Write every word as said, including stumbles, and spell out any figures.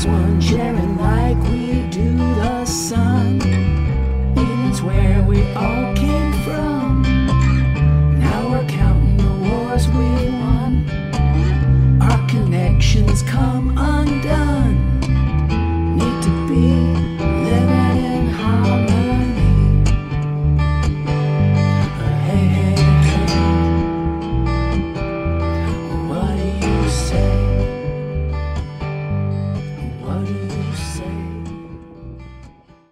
as one, sharing like we do the sun. It's where we all came from. Now we're counting the wars we won. Our connections come